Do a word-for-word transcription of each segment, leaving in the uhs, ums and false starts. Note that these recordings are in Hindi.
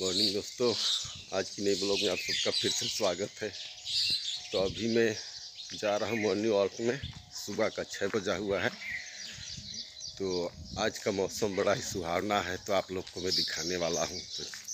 मॉर्निंग दोस्तों, आज की नई ब्लॉग में आप सबका फिर से स्वागत है। तो अभी मैं जा रहा हूँ मॉर्निंग वॉक में। सुबह का छः बजा हुआ है। तो आज का मौसम बड़ा ही सुहावना है, तो आप लोग को मैं दिखाने वाला हूँ।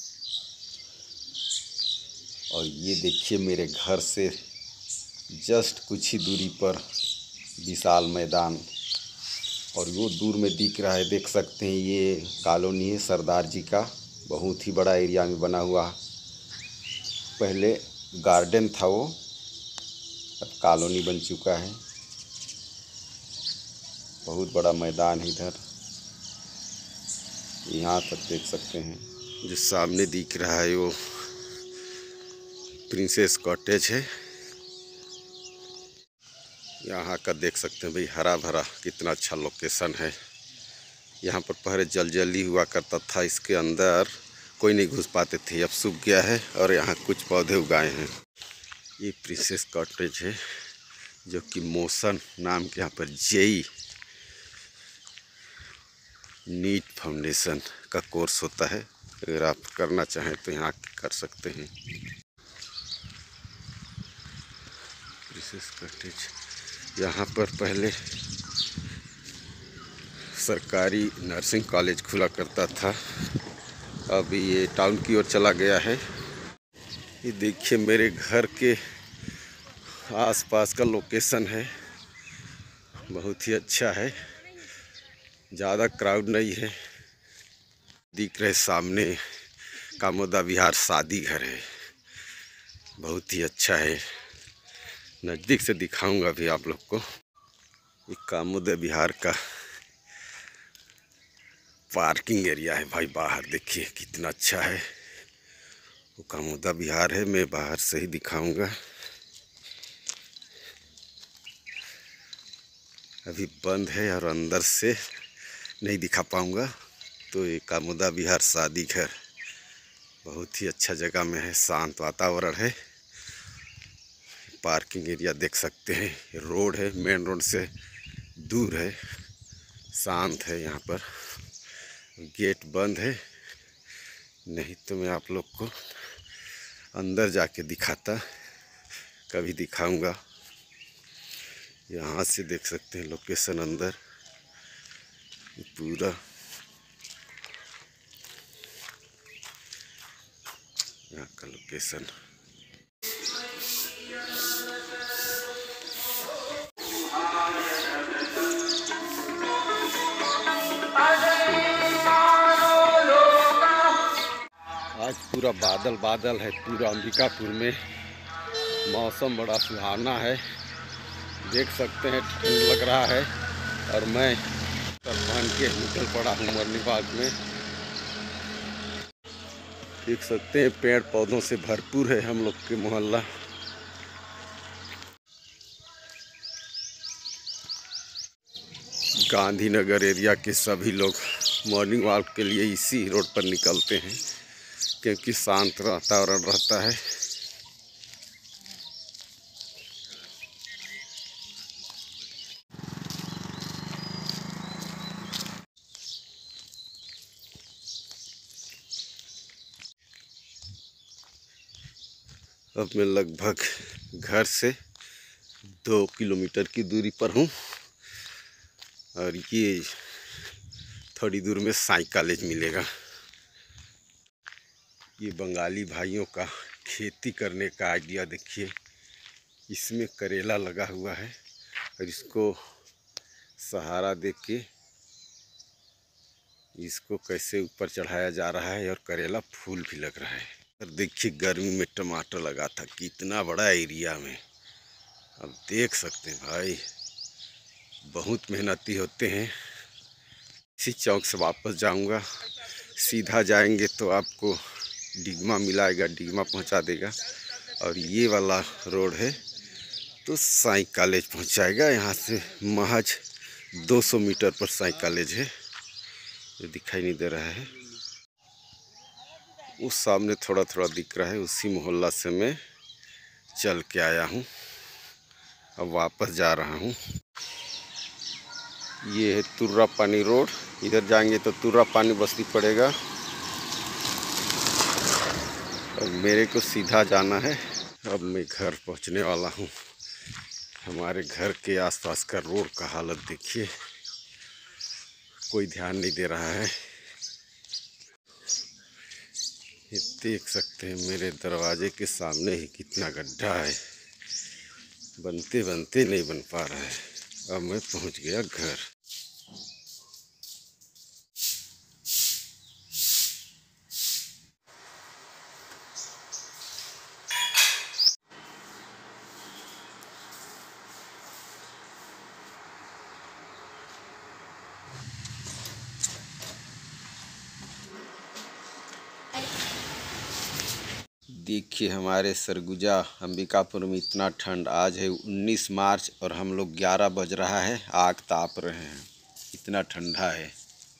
और ये देखिए, मेरे घर से जस्ट कुछ ही दूरी पर विशाल मैदान, और वो दूर में दिख रहा है, देख सकते हैं, ये कॉलोनी है सरदार जी का। बहुत ही बड़ा एरिया में बना हुआ। पहले गार्डन था वो, अब कॉलोनी बन चुका है। बहुत बड़ा मैदान है इधर, यहाँ तक देख सकते हैं। जो सामने दिख रहा है वो प्रिंसेस कॉटेज है। यहाँ का देख सकते हैं भाई, हरा भरा कितना अच्छा लोकेशन है। यहाँ पर पहले जलजली हुआ करता था, इसके अंदर कोई नहीं घुस पाते थे, अब सूख गया है और यहाँ कुछ पौधे उगाए हैं। ये प्रिंसेस कॉटेज है, जो कि मोशन नाम के यहाँ पर जेई नीट फाउंडेशन का कोर्स होता है। अगर आप करना चाहें तो यहाँ कर सकते हैं। प्रिंसेस कॉटेज, यहाँ पर पहले सरकारी नर्सिंग कॉलेज खुला करता था, अभी ये टाउन की ओर चला गया है। ये देखिए, मेरे घर के आसपास का लोकेशन है, बहुत ही अच्छा है। ज़्यादा क्राउड नहीं है। दिख रहे सामने कामोदा विहार शादी घर है, बहुत ही अच्छा है। नज़दीक से दिखाऊंगा भी आप लोग को। ये कामोदा विहार का पार्किंग एरिया है भाई। बाहर देखिए कितना अच्छा है। वो कामोदा विहार है, मैं बाहर से ही दिखाऊंगा। अभी बंद है और अंदर से नहीं दिखा पाऊंगा। तो ये कामोदा विहार शादी घर बहुत ही अच्छा जगह में है, शांत वातावरण है। पार्किंग एरिया देख सकते हैं, रोड है, मेन रोड से दूर है, शांत है। यहाँ पर गेट बंद है, नहीं तो मैं आप लोग को अंदर जाके दिखाता, कभी दिखाऊंगा। यहाँ से देख सकते हैं लोकेशन अंदर पूरा। यहाँ का लोकेशन आज पूरा बादल बादल है, पूरा अंबिकापुर में मौसम बड़ा सुहावना है। देख सकते हैं, ठंड लग रहा है और मैं पहन के निकल पड़ा हूँ मॉर्निंग वॉक में। देख सकते हैं, पेड़ पौधों से भरपूर है हम लोग के मोहल्ला। गांधीनगर एरिया के सभी लोग मॉर्निंग वॉक के लिए इसी रोड पर निकलते हैं, क्योंकि शांत वातावरण रहता है। अब मैं लगभग घर से दो किलोमीटर की दूरी पर हूँ, और ये थोड़ी दूर में साई कॉलेज मिलेगा। ये बंगाली भाइयों का खेती करने का आइडिया देखिए। इसमें करेला लगा हुआ है और इसको सहारा दे के इसको कैसे ऊपर चढ़ाया जा रहा है, और करेला फूल भी लग रहा है। और देखिए, गर्मी में टमाटर लगा था, कितना बड़ा एरिया में। अब देख सकते हैं भाई, बहुत मेहनती होते हैं। इसी चौक से वापस जाऊंगा, सीधा जाएंगे तो आपको डिगमा मिलाएगा, डिगमा पहुंचा देगा। और ये वाला रोड है तो साई कॉलेज पहुंचाएगा। यहाँ से महज दो सौ मीटर पर साई कॉलेज है, जो दिखाई नहीं दे रहा है। उस सामने थोड़ा थोड़ा दिख रहा है, उसी मोहल्ला से मैं चल के आया हूँ, अब वापस जा रहा हूँ। ये है तुर्रा पानी रोड, इधर जाएंगे तो तुर्रा पानी बस्ती पड़ेगा। अब मेरे को सीधा जाना है। अब मैं घर पहुंचने वाला हूं। हमारे घर के आसपास का रोड का हालत देखिए, कोई ध्यान नहीं दे रहा है। ये देख सकते हैं मेरे दरवाजे के सामने ही कितना गड्ढा है, बनते बनते नहीं बन पा रहा है। अब मैं पहुंच गया घर। देखिए हमारे सरगुजा अंबिकापुर में इतना ठंड। आज है उन्नीस मार्च और हम लोग ग्यारह बज रहा है, आग ताप रहे हैं, इतना ठंडा है।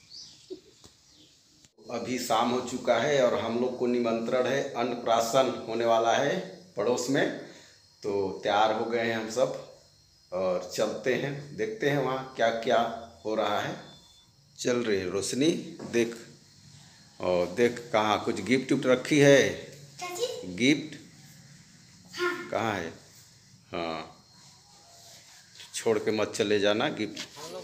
अभी शाम हो चुका है और हम लोग को निमंत्रण है, अन्नप्राशन होने वाला है पड़ोस में। तो तैयार हो गए हैं हम सब और चलते हैं, देखते हैं वहाँ क्या क्या हो रहा है। चल रही है रोशनी, देख और देख कहाँ कुछ गिफ्ट उफ्ट रखी है। गिफ्ट हाँ। कहाँ है? हाँ, छोड़ के मत चले जाना गिफ्ट।